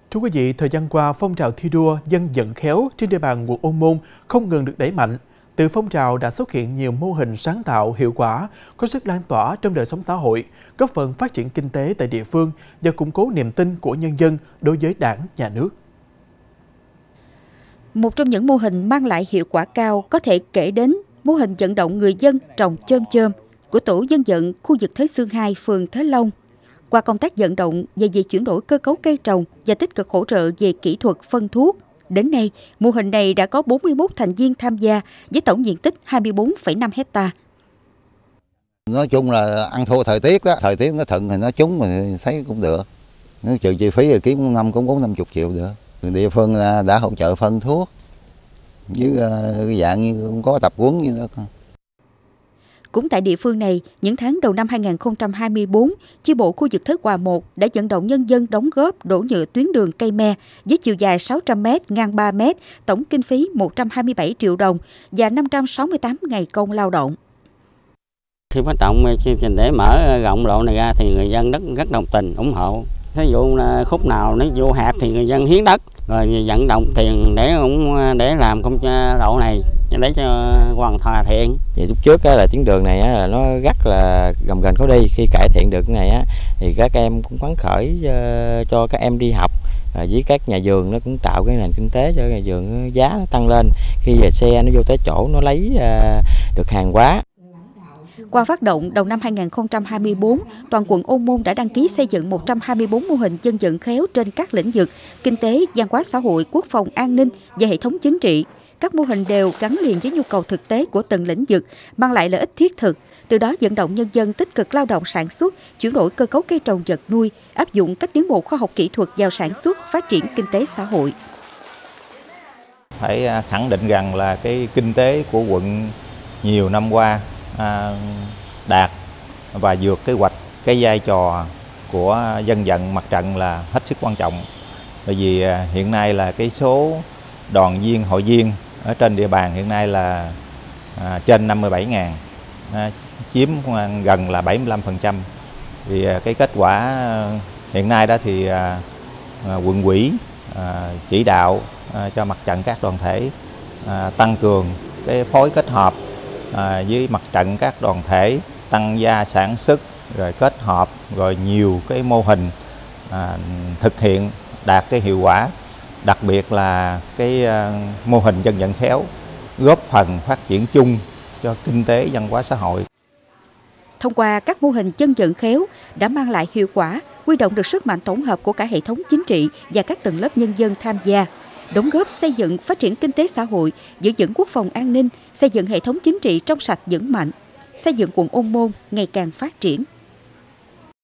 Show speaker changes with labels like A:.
A: Thưa quý vị, thời gian qua, phong trào thi đua dân vận khéo trên địa bàn quận Ô Môn không ngừng được đẩy mạnh. Từ phong trào đã xuất hiện nhiều mô hình sáng tạo, hiệu quả, có sức lan tỏa trong đời sống xã hội, góp phần phát triển kinh tế tại địa phương và củng cố niềm tin của nhân dân đối với Đảng, Nhà nước.
B: Một trong những mô hình mang lại hiệu quả cao có thể kể đến mô hình vận động người dân trồng chôm chôm của Tổ dân vận khu vực Thới Xương 2, phường Thới Long. Qua công tác vận động về việc chuyển đổi cơ cấu cây trồng và tích cực hỗ trợ về kỹ thuật phân thuốc, đến nay, mô hình này đã có 41 thành viên tham gia với tổng diện tích 24,5 hectare.
C: Nói chung là ăn thua thời tiết đó, thời tiết nó thuận thì nó trúng mà thấy cũng được. Nếu trừ chi phí thì kiếm năm cũng 4-50 triệu được. Địa phương đã hỗ trợ phân thuốc với cái dạng như cũng có tập huấn như đó.
B: Cũng tại địa phương này, những tháng đầu năm 2024, chi bộ khu vực Thới Hòa 1 đã vận động nhân dân đóng góp đổ nhựa tuyến đường cây me với chiều dài 600 m, ngang 3 m, tổng kinh phí 127 triệu đồng và 568 ngày công lao động.
D: Khi phát động chương trình để mở rộng lộ này ra thì người dân rất đồng tình, ủng hộ. Ví dụ khúc nào nó vô hẹp thì người dân hiến đất, rồi vận động tiền để làm công lộ này để cho hoàn thiện.
E: Thì lúc trước là tuyến đường này là nó rất là gầm ghềnh khó đi. Khi cải thiện được cái này thì các em cũng phấn khởi cho các em đi học. Với các nhà vườn nó cũng tạo cái nền kinh tế cho nhà vườn, giá nó tăng lên khi về xe nó vô tới chỗ nó lấy được hàng hóa.
B: Qua phát động đầu năm 2024, toàn quận Ô Môn đã đăng ký xây dựng 124 mô hình dân vận khéo trên các lĩnh vực kinh tế, văn hóa xã hội, quốc phòng, an ninh và hệ thống chính trị. Các mô hình đều gắn liền với nhu cầu thực tế của từng lĩnh vực, mang lại lợi ích thiết thực. Từ đó vận động nhân dân tích cực lao động sản xuất, chuyển đổi cơ cấu cây trồng vật nuôi, áp dụng các tiến bộ khoa học kỹ thuật vào sản xuất, phát triển kinh tế xã hội.
F: Phải khẳng định rằng là cái kinh tế của quận nhiều năm qua đạt và vượt kế hoạch. Cái vai trò của dân vận mặt trận là hết sức quan trọng, bởi vì hiện nay là cái số đoàn viên, hội viên ở trên địa bàn hiện nay là trên 57.000, chiếm gần là 75%. Thì cái kết quả hiện nay đó thì quận ủy chỉ đạo cho mặt trận các đoàn thể tăng cường cái phối kết hợp với mặt trận các đoàn thể, tăng gia sản xuất, rồi kết hợp, rồi nhiều cái mô hình thực hiện đạt cái hiệu quả. Đặc biệt là cái mô hình dân vận khéo góp phần phát triển chung cho kinh tế văn hóa xã hội.
B: Thông qua các mô hình dân vận khéo đã mang lại hiệu quả, huy động được sức mạnh tổng hợp của cả hệ thống chính trị và các tầng lớp nhân dân tham gia, đóng góp xây dựng phát triển kinh tế xã hội, giữ vững quốc phòng an ninh, xây dựng hệ thống chính trị trong sạch vững mạnh, xây dựng quận Ô Môn ngày càng phát triển.